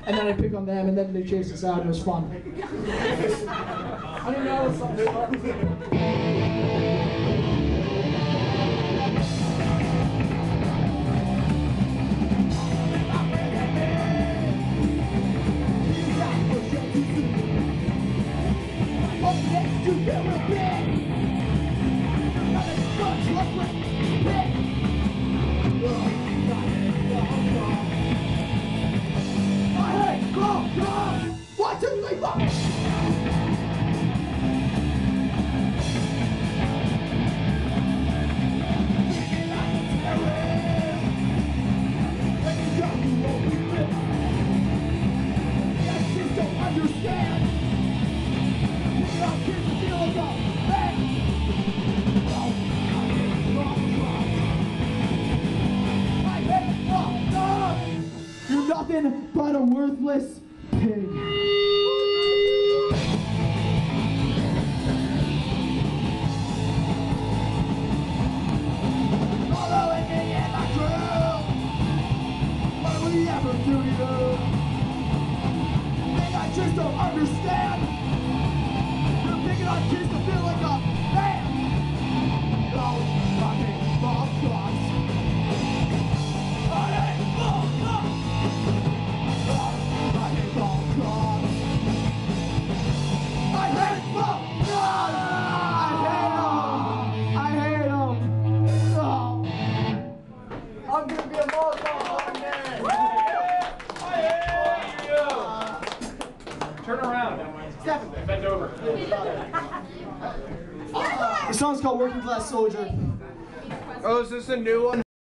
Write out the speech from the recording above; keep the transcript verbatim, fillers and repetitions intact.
and then I'd pick on them, and then they'd chase us out. It was fun. I don't know something. One, two, three, four! You're nothing but a worthless pig. Following me and my crew, what will we ever do to you? Think I just don't understand. You're picking on kids to feel like a man. Those fucking Mallcops. I hate Mallcops. I hate Mallcops. I hate Mallcops. I hate them. I hate them. Oh. I'm gonna be a Mallcop one day. I hate you. Turn around. Stephen. Bend over. The song's called Working Class Soldier. Oh, is this a new one?